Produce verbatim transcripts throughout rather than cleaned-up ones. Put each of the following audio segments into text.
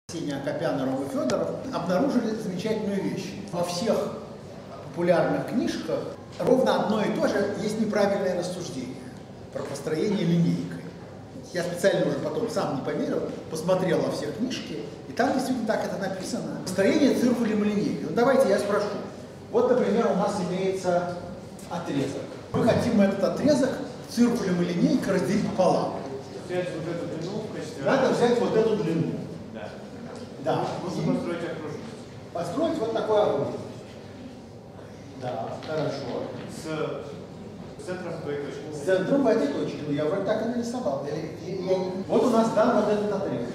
Сеня Акопян и Рома Федоров обнаружили замечательную вещь. Во всех популярных книжках ровно одно и то же есть неправильное рассуждение про построение линейкой. Я специально уже потом сам не поверил, посмотрел во все книжки, и там действительно так это написано. Построение циркулем линейки. Ну давайте я спрошу. Вот, например, у нас имеется отрезок. Мы хотим этот отрезок циркулем и линейкой разделить пополам. Взять вот эту длину в качестве... Надо взять вот эту длину. Да. Да. Нужно построить окружность. Построить вот такой окружность. Да, хорошо. С центром той точки. С центром в этой точке. Ну, я вроде так и нарисовал. Я, я, я... Вот у нас дан вот этот отрезок.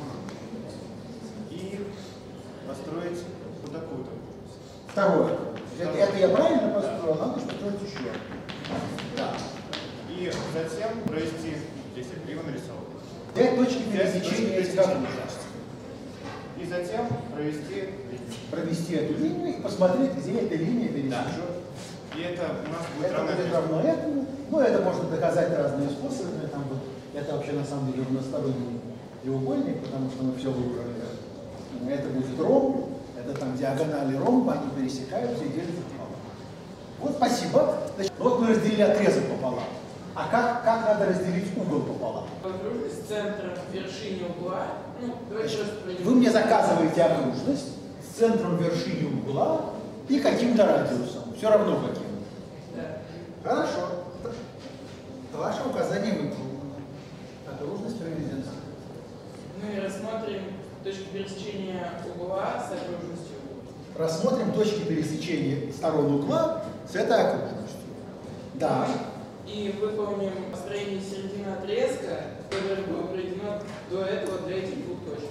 И построить вот такую то. Второе. Это, это я правильно построил? Да. Надо построить еще. Да. И затем провести, если криво нарисовал. Взять точки пересечения этих окружностей. И затем провести провести эту линию и посмотреть, где эта линия пересечет. Да. И это у нас будет это равно, будет равно этому. Ну, это можно доказать разными способами. Там вот, это вообще на самом деле равносторонний треугольник, потому что мы все выбрали. Это будет ромб, это там диагонали ромба, они пересекаются и делятся пополам. Вот, спасибо. Значит, вот мы разделили отрезок пополам. А как, как надо разделить угол пополам? Окружность с центром в вершине угла. Ну, давайте распределим. Вы мне заказываете окружность с центром в вершине угла и каким-то радиусом. Все равно каким. Да. Хорошо. Ваше указание выполнено. Окружность проведена. Мы рассмотрим точки пересечения угла с окружностью угла. Рассмотрим точки пересечения сторон угла с этой окружностью. Да. И выполним построение середины отрезка, которое было проведено до этого для этих двух точек.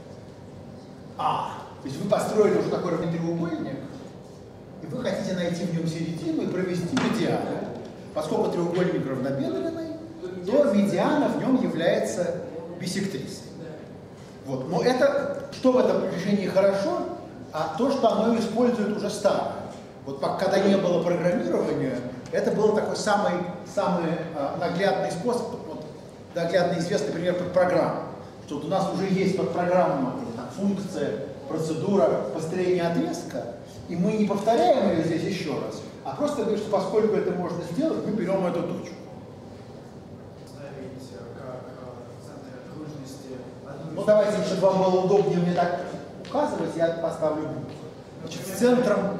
А, то есть вы построили уже такой треугольник, и вы хотите найти в нем середину и провести медиану. Поскольку треугольник равнобедренный, то медиана в нем является бисектрисой. Вот. Но это, что в этом решении хорошо, а то, что оно использует уже старое. Вот когда не было программирования, это был такой самый, самый а, наглядный способ, вот, наглядно известный пример под программу. Что вот у нас уже есть под программа там, функция, процедура построения отрезка, и мы не повторяем ее здесь еще раз, а просто говорим, что поскольку это можно сделать, мы берем эту точку. Ставить как в центре окружности. Ну давайте, чтобы вам было удобнее мне так указывать, я поставлю букву. Значит, с центром,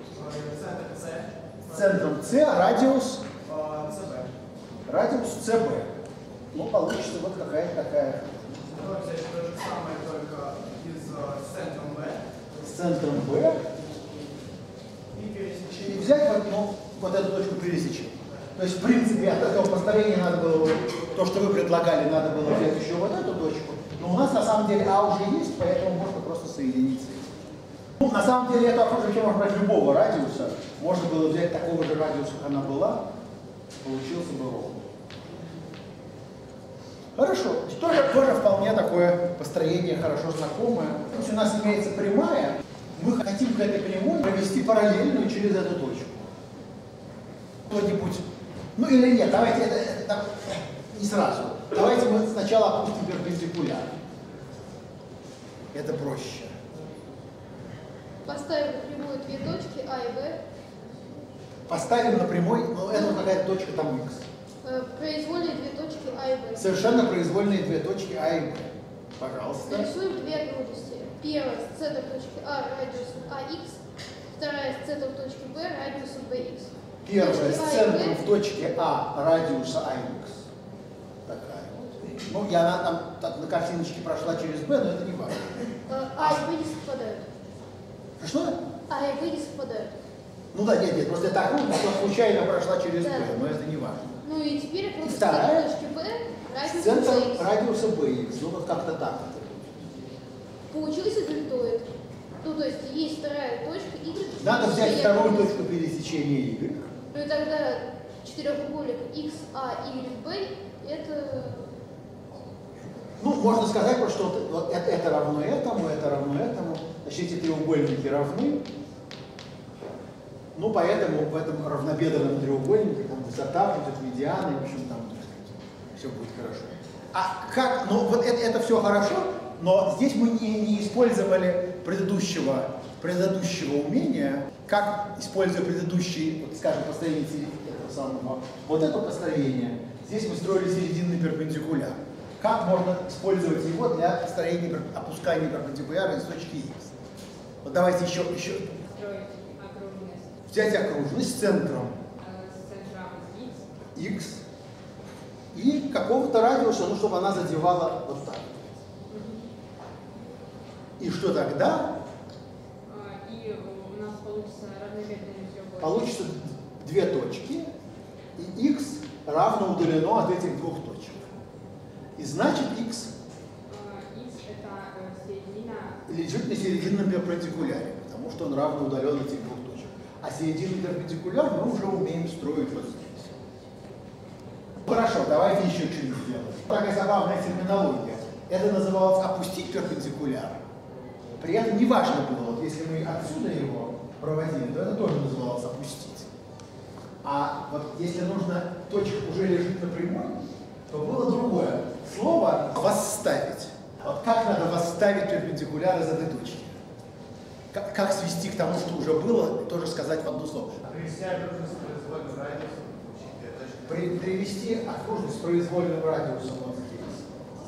с центром С радиус, радиус С Б. Ну, получится вот какая-то такая. Давай взять то же самое, только из, с центром Б. С центром Б. И пересечение. И взять вот, ну, вот эту точку пересечения. То есть, в принципе, от этого построения надо было, то, что вы предлагали, надо было взять еще вот эту точку. Но у нас на самом деле А уже есть, поэтому можно просто соединить с этим. Ну, на самом деле, эту окружность можно брать любого радиуса. Можно было взять такого же радиуса, как она была, получился бы ровно. Хорошо. Тоже, тоже вполне такое построение хорошо знакомое. Если у нас имеется прямая, мы хотим к этой прямой провести параллельную через эту точку. Кто-нибудь, ну или нет, давайте это, это не сразу. Давайте мы сначала опустим перпендикуляр. Это проще. Поставим на прямую две точки А и Б. Поставим на прямой, ну это какая-то точка там Х. Произвольные две точки А и Б. Совершенно произвольные две точки А и Б. Пожалуйста. Нарисуем две окружности. Первая с центра точки А радиусом А Х, вторая с центра точки Б радиусом Б Х. Первая с А центром в точке А радиуса А Х. Такая вот. Ну, я на, там, так, на картиночке прошла через Б, но это не важно. А и Б не совпадают. Что? А и Б не совпадают. Ну да, нет, нет, просто это окружность, что случайно прошла через Да. Б, но это не важно. Ну и теперь окружность с вторая центра точки Б С радиусом центром Б Х. радиуса Б Х. Ну вот как-то так. Получился дельтоид. Ну то есть есть вторая точка Y. Надо взять и вторую окружность. точку пересечения Y. Ну и тогда четырехугольник X, А, Y, B это... Ну, можно сказать, что вот, вот это, это равно этому, это равно этому. Значит, эти треугольники равны. Ну, поэтому в этом равнобедренном треугольнике там высота будет медианы, в общем, там, так сказать, все будет хорошо. А как, ну, вот это, это все хорошо, Но здесь мы не, не использовали предыдущего, предыдущего умения, как, используя предыдущий, вот, скажем, построение этого самого, вот это построение, здесь мы строили серединный перпендикуляр. Как можно использовать его для построения, опускания перпендикуляра из точки X? Вот давайте еще, еще. Строить окружность. Взять окружность с центром С центром X. X и какого-то радиуса, ну, чтобы она задевала вот так. И что тогда? И у нас получится равномерный треугольник. Получится две точки, и x равно удалено от этих двух точек. И значит x X это середина. лежит на серединном перпендикуляре, потому что он равно удален от этих двух точек. А серединный перпендикуляр мы уже умеем строить вот здесь. Хорошо, давайте еще что-нибудь сделаем. Такая забавная терминология. Это называлось опустить перпендикуляр. При этом не важно было, вот если мы отсюда его проводили, то это тоже называлось опустить. А вот если нужно, точка уже лежит на прямой, то было другое слово «восставить». Вот как надо восставить перпендикуляр из этой точки? Как, как свести к тому, что уже было, тоже сказать в одно слово. Привести окружность с произвольным радиусом, получить две точки. При, привести окружность с произвольным радиусом вот здесь.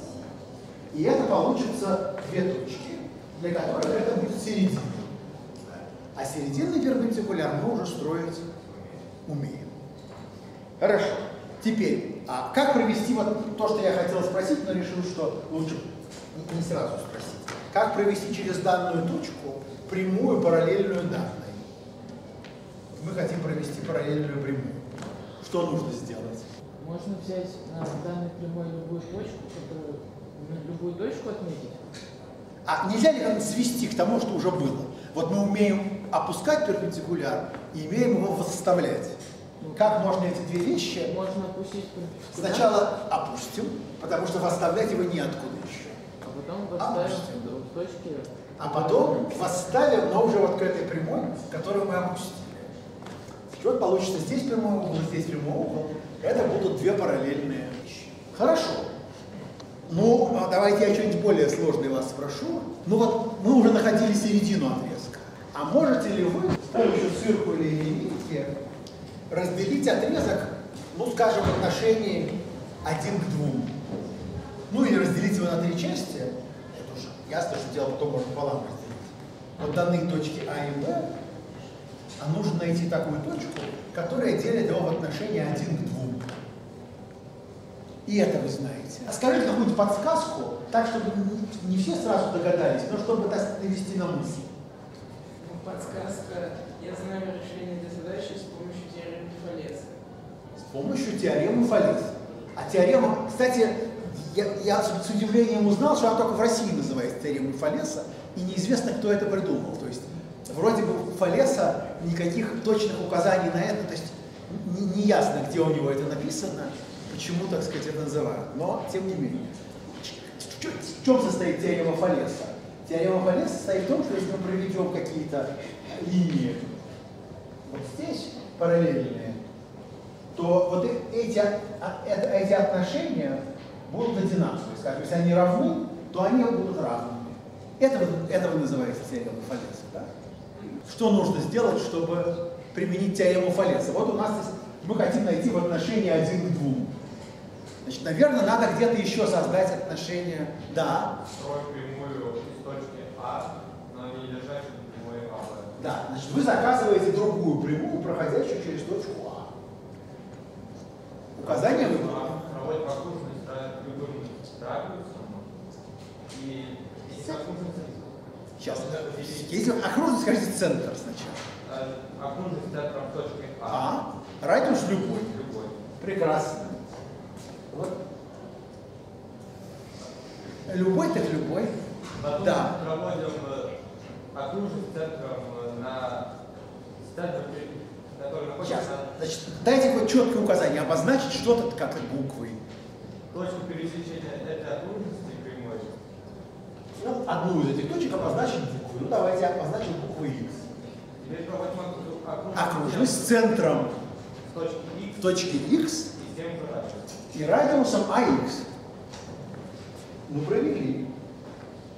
И это получится две точки, для которых это будет середина. А серединный перпендикуляр мы уже строить умеем. Хорошо. Теперь, а как провести вот то, что я хотел спросить, но решил, что лучше не, не сразу спросить. Как провести через данную точку прямую параллельную данной? Мы хотим провести параллельную прямую. Что нужно сделать? Можно взять на данной прямой любую точку, которую, любую точку отметить. А нельзя ли как-то свести к тому, что уже было? Вот мы умеем опускать перпендикуляр и умеем его восставлять. Как можно эти две вещи? Можно опустить перпендикуляр. Сначала опустим, потому что восставлять его неоткуда еще. А потом восставим в точке. А потом восставим, но уже вот к этой прямой, которую мы опустили. И вот получится здесь прямой угол, здесь прямой угол. Это будут две параллельные вещи. Хорошо. Ну, давайте я что-нибудь более сложное вас спрошу. Ну вот мы уже находили середину отрезка. А можете ли вы с помощью циркуля или линейки разделить отрезок, ну, скажем, в отношении один к двум? Ну, или разделить его на три части. Это уже ясно, что дело потом можно пополам разделить. Вот данные точки А и Б, а нужно найти такую точку, которая делит его в отношении один к двум. И это вы знаете. А скажите какую-нибудь подсказку, так, чтобы не, не все сразу догадались, но чтобы так навести на мысль. Ну, подсказка. Я знаю решение этой задачи с помощью теоремы Фалеса. С помощью теоремы Фалеса. А теорема, кстати, я, я с удивлением узнал, что она только в России называется теоремой Фалеса, и неизвестно, кто это придумал. То есть, вроде бы у Фалеса никаких точных указаний на это, то есть, не, не ясно, где у него это написано, почему, так сказать, это называют. Но, тем не менее. В чем состоит теорема Фалеса? Теорема Фалеса состоит в том, что если мы проведем какие-то линии вот здесь, параллельные, то вот эти, эти отношения будут одинаковые. Скажем, если они равны, то они будут равными. Это, это называется теорема Фалеса. Да? Что нужно сделать, чтобы применить теорему Фалеса? Вот у нас здесь, мы хотим найти в отношении один к двум. Значит, наверное, надо где-то еще создать отношения. Да. Строить прямую из точки А, но не держащую прямой А. Да, значит, вы заказываете другую прямую, проходящую через точку А. Указание выбрано. Проводим окружность любым радиусом и Сейчас. Если окружность, скажите центр сначала. окружность центром точки А. А. Радиус любой. Любой. Прекрасно. Вот. Любой так любой. Потом Да. проводим окружность центром на центр, который находится Сейчас. на Значит, дайте хоть четкое указание, обозначить что-то как буквой. точку пересечения этой окружности прямой. Ну, одну из этих точек обозначить буквой. Ну, давайте обозначим букву X. Теперь проводим окружность, Окружность с центром с точки X в точке X и тем же радиусом. и радиусом АХ. Ну, провели.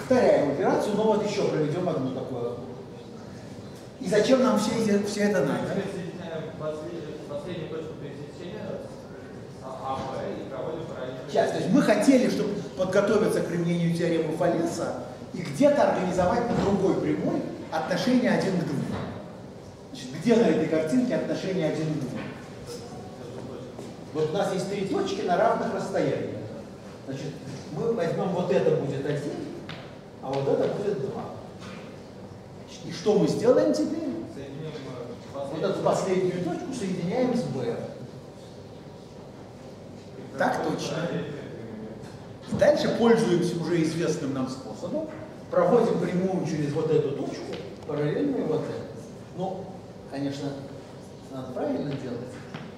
Повторяем операцию, но вот еще проведем одну такую. И зачем нам все, эти, все это надо? Последнюю точку пересечения А, Б и проводим параллельно. Сейчас, то есть мы хотели, чтобы подготовиться к применению теоремы Фалеса и где-то организовать на другой прямой отношение один к двум. Значит, где на этой картинке отношение один к двум? Вот у нас есть три точки на равных расстояниях. Значит, мы возьмем вот это будет один, а вот это будет два. И что мы сделаем теперь? Соединим Вот эту последнюю точку соединяем с B. Так точно. Дальше пользуемся уже известным нам способом. Проводим прямую через вот эту точку, параллельную вот эту. Ну, конечно, надо правильно делать.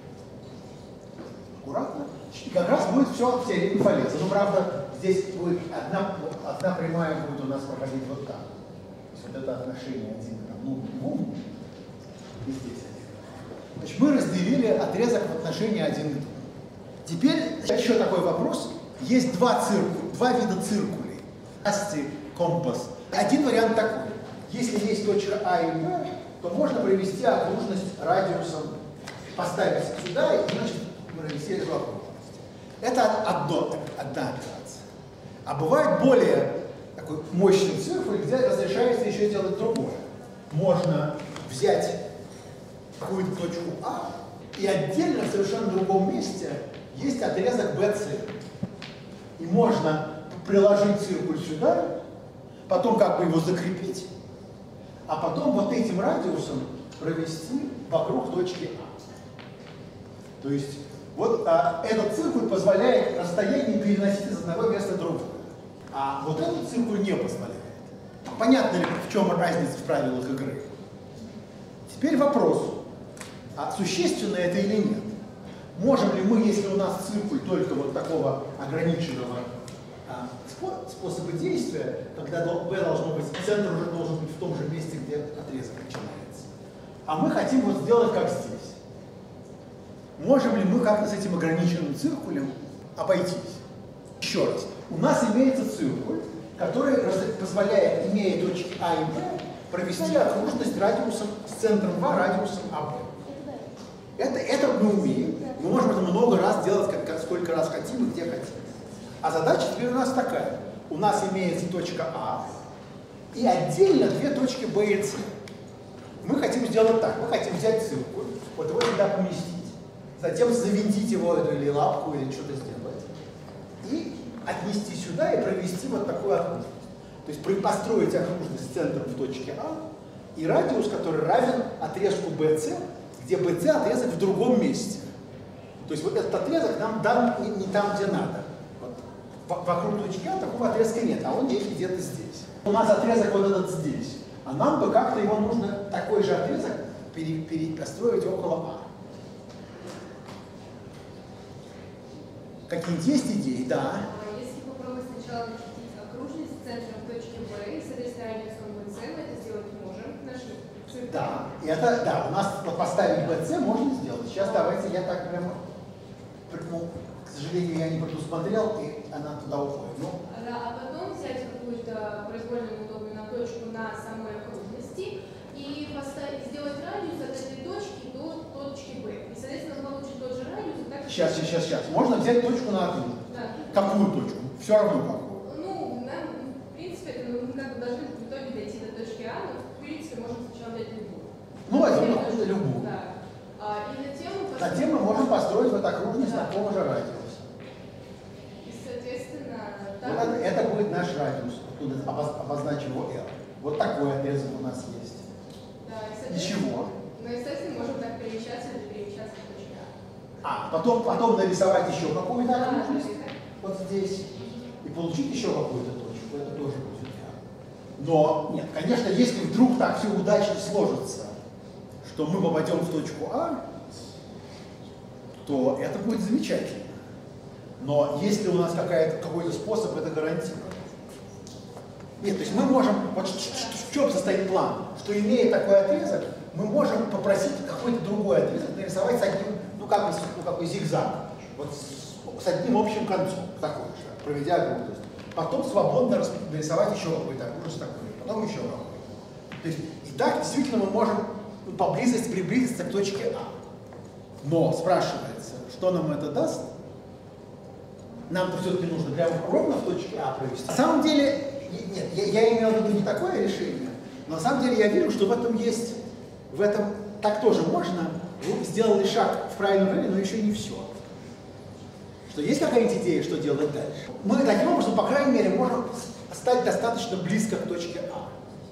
Аккуратно. И как раз будет все в теореме Фалеса. Но, правда, здесь будет одна, одна прямая будет у нас проходить вот так. То есть вот это отношение один к равному двум. И здесь один. Значит, мы разделили отрезок в отношении один к двум. Теперь еще такой вопрос. Есть два циркуля, два вида циркулей. Асти, компас. Один вариант такой. Если есть точка А и Б, то можно провести окружность радиусом, поставить сюда и, значит, провести эту окружность. Это одно, одна операция. А бывает более такой мощный циркуль, где разрешается еще делать другое. Можно взять какую-то точку А, и отдельно в совершенно другом месте есть отрезок бэ цэ. И можно приложить циркуль сюда, потом как бы его закрепить, а потом вот этим радиусом провести вокруг точки А. То есть вот а, этот циркуль позволяет расстояние переносить из одного места в другое. А вот этот циркуль не позволяет. Понятно ли, в чем разница в правилах игры? Теперь вопрос, а существенно это или нет? Можем ли мы, если у нас циркуль только вот такого ограниченного а, способа действия, когда B должно быть, центр уже должен быть в том же месте, где отрезок начинается. А мы хотим вот сделать как здесь. Можем ли мы как-то с этим ограниченным циркулем обойтись? Еще раз. У нас имеется циркуль, который позволяет, имея точки А и Б, провести окружность радиусом с центром два радиусом АБ. Это, это мы умеем. Мы можем это много раз делать, как, как, сколько раз хотим и где хотим. А задача теперь у нас такая. У нас имеется точка А и отдельно две точки Б и С. Мы хотим сделать так. Мы хотим взять циркуль, вот его сюда поместить, затем завинтить его эту или лапку, или что-то сделать, и отнести сюда и провести вот такую окружность. То есть построить окружность с центром в точке А и радиус, который равен отрезку бэ цэ, где бэ цэ отрезок в другом месте. То есть вот этот отрезок нам дан не, не там, где надо. Вот. Вокруг точки А такого отрезка нет, а он есть где-то здесь. У нас отрезок вот этот здесь, а нам бы как-то его нужно, такой же отрезок, пере, перестроить около А. Какие-нибудь есть идеи? Да. Если попробовать сначала защитить окружность с центром точки Б и с этой радиусом бэ цэ, мы это сделать можем. Наши циркули. Да, и это, да, у нас вот поставить бэ цэ можно сделать. Сейчас давайте я так прямо, ну, к сожалению, я не предусмотрел, и она туда уходит. Ну, Да, а потом взять какую-то произвольно удобную точку на самой окружности и поставить, сделать радиус от этой точки до точки Б. И, соответственно, получит тот же радиус. И так... сейчас, сейчас, сейчас. Можно взять точку на окружность. Да. Какую точку? Все равно какую. Ну, нам, в принципе, это, мы как бы должны в итоге дойти до точки А, но, в принципе, можем сначала взять любую. Ну, возьмем откуда любую. Да. А, и затем мы, Затем мы можем построить вот окружность да. такого же радиуса. И, соответственно, Вот это, это будет наш радиус, оттуда обозначим его R. Вот такой отрезок у нас есть. Да, и, Ничего. Ну, естественно, можем так перемещаться или перемещаться в точке А. А, потом, потом нарисовать еще какую-то Да, окружность, да. вот здесь, и получить еще какую-то точку. Это тоже будет R. Но, нет, конечно, если вдруг так все удачно сложится, что мы попадем в точку А, то это будет замечательно. Но если у нас какой-то способ это гарантировать? Нет, то есть мы можем, вот в чем состоит план, что имея такой отрезок, мы можем попросить какой-то другой отрезок нарисовать с одним, ну как бы, ну, какой зигзаг. Вот с одним общим концом, такой же, проведя окружность. Потом свободно нарисовать еще какой-то окружность такой, потом еще какой-то. То есть, и так действительно мы можем поблизости приблизиться к точке А. Но спрашивается, что нам это даст? Нам-то все-таки нужно прямо ровно в точке А провести. На самом деле, нет, я, я имел в виду не такое решение, но на самом деле я вижу, что в этом есть, в этом так тоже можно. Вы сделали шаг в правильном времени, но еще не все. Что есть какая-нибудь идея, что делать дальше? Мы таким образом, по крайней мере, можем стать достаточно близко к точке А.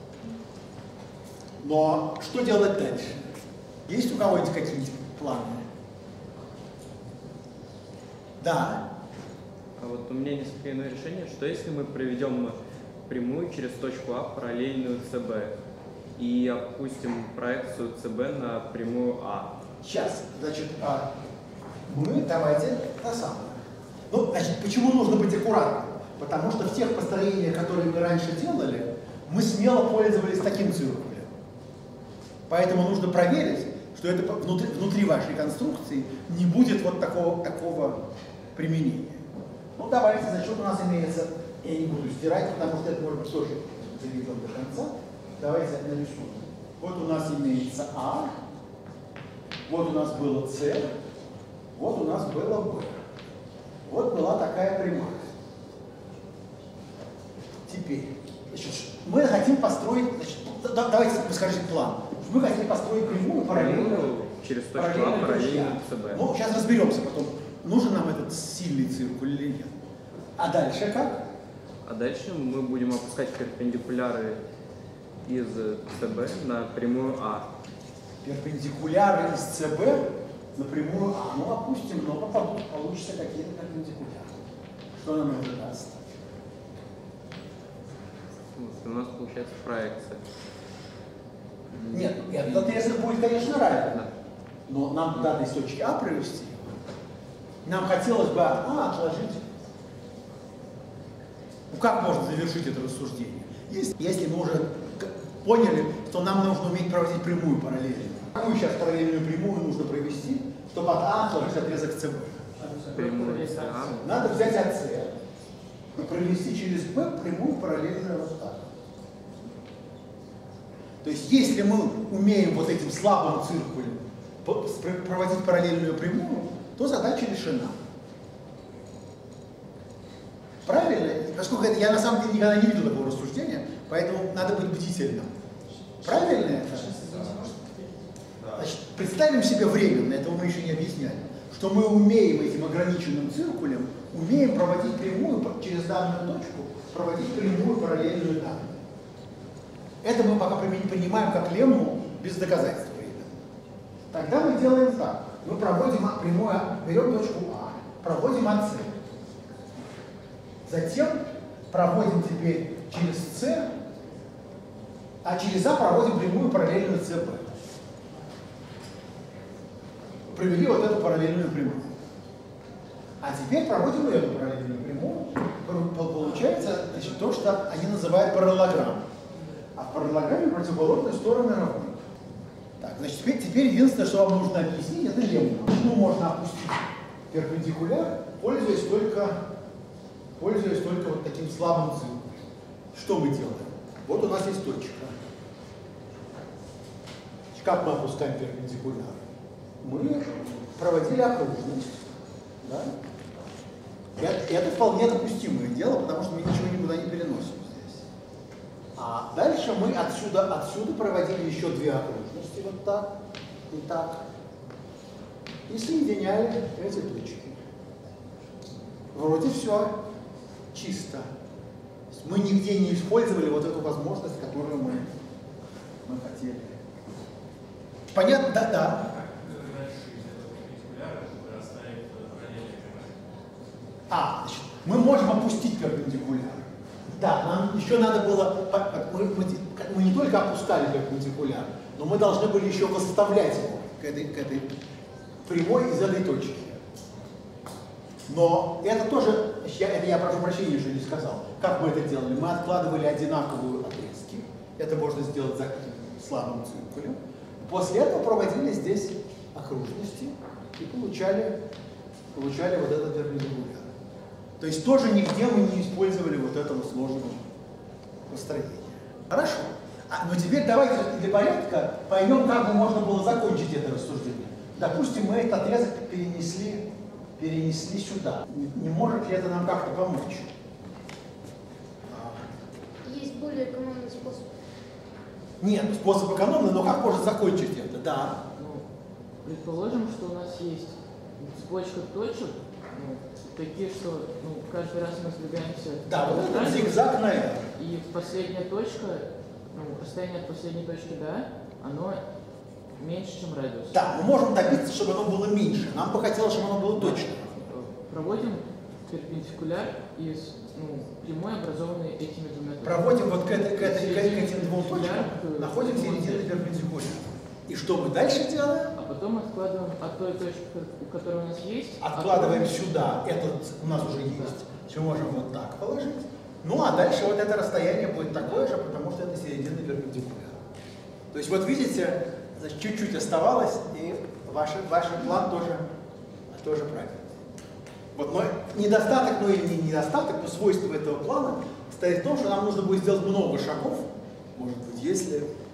Но что делать дальше? Есть у кого-нибудь какие-нибудь планы? Да. А вот у меня несколько иное решение, что если мы проведем прямую через точку А параллельную ЦБ и опустим проекцию ЦБ на прямую А. Сейчас, значит, а, мы давайте то самое. Ну, значит, почему нужно быть аккуратным? Потому что в тех построениях, которые мы раньше делали, мы смело пользовались таким циркулем. Поэтому нужно проверить, что это внутри, внутри вашей конструкции не будет вот такого, такого применения. Ну, давайте, значит, у нас имеется, я не буду стирать, потому что это может быть тоже заведем до конца. Давайте нарисуем. Вот у нас имеется А, вот у нас было С, вот у нас было Б. Вот была такая прямая. Теперь, значит, мы хотим построить, значит, да, давайте вы скажите план. Мы хотим построить прямую параллельную через точку А параллельную ЦБ. Ну, сейчас разберемся потом, нужен нам этот сильный циркуль или нет. А дальше как? А дальше мы будем опускать перпендикуляры из ЦБ на прямую А. Перпендикуляры из ЦБ на прямую А. Ну, опустим, но попадут, получится какие-то перпендикуляры. Что нам это даст? Вот, у нас получается проекция. Нет, этот отрезок будет, конечно, равен. Да. Но нам надо из точки А провести. Нам хотелось бы от А отложить. Ну, как можно завершить это рассуждение? Если, если мы уже поняли, что нам нужно уметь проводить прямую параллельную. Какую сейчас параллельную прямую нужно провести, чтобы от А отложить отрезок ЦБ? Прямую из А. Надо взять от С и провести через Б прямую параллельную вот так. То есть, если мы умеем вот этим слабым циркулем проводить параллельную прямую, то задача решена. Правильно? Поскольку это, я на самом деле никогда не видел такого рассуждения, поэтому надо быть бдительным. Правильно это? Значит, представим себе временно, этого мы еще не объясняли, что мы умеем этим ограниченным циркулем, умеем проводить прямую через данную точку, проводить прямую параллельную данную. Это мы пока принимаем как лемму без доказательства. Тогда мы делаем так. Мы проводим прямую, берем точку А, проводим от С. Затем проводим теперь через С, а через А проводим прямую параллельную ЦБ. Провели вот эту параллельную прямую. А теперь проводим эту параллельную прямую. Получается, значит, то, что они называют параллелограмм. А в параллелограмме противоположные стороны равны. Так, значит, теперь, теперь единственное, что вам нужно объяснить, это лемму. Почему можно опустить перпендикуляр, пользуясь только, пользуясь только вот таким слабым циркулем. Что мы делаем? Вот у нас есть точка. Как мы опускаем перпендикуляр? Мы проводили окружность. Да? Это, это вполне допустимое дело, потому что мы ничего никуда не переносим здесь. А дальше мы отсюда, отсюда проводили еще две окружности, вот так и так. И соединяли эти точки. Вроде все чисто. Мы нигде не использовали вот эту возможность, которую мы, мы хотели. Понятно? Да, да. А, значит, мы можем опустить перпендикуляр. Да, нам еще надо было, мы, мы, мы не только опускали перпендикуляр, но мы должны были еще восставлять его к этой, к этой прямой из этой точки. Но это тоже, я, это я прошу прощения, что не сказал. Как мы это делали? Мы откладывали одинаковые отрезки. Это можно сделать за слабым циркулем. После этого проводили здесь окружности и получали получали вот этот перпендикуляр. То есть тоже нигде мы не использовали вот этого сложного построения. Хорошо. А, но теперь давайте для порядка поймем, как бы можно было закончить это рассуждение. Допустим, мы этот отрезок перенесли, перенесли сюда. Не, не может ли это нам как-то помочь? Есть более экономный способ. Нет, способ экономный, но как можно закончить это? Да. Ну, предположим, что у нас есть цепочка точек, ну, такие, что ну, каждый раз мы сдвигаемся. Да, вот в это радиус, зигзаг на R. И последняя точка, ну, расстояние от последней точки до А, оно меньше, чем радиус. Да, мы можем добиться, чтобы оно было меньше. Нам бы хотелось, чтобы оно было точно. Проводим перпендикуляр из ну, прямой, образованной этими двумя точками. Проводим вот к, этой, к, этой, к этим двум точкам, находим середину перпендикуляра. И что мы дальше делаем? А потом откладываем от той точки, которая у нас есть. Откладываем от... сюда, этот у нас уже есть, все можем вот так положить. Ну а дальше вот это расстояние будет такое же, потому что это середина перпендикуляра. То есть вот видите, чуть-чуть оставалось, и ваш, ваш план тоже, тоже правильный. Вот, но недостаток, ну или не недостаток, но свойство этого плана состоит в том, что нам нужно будет сделать много шагов, может быть, если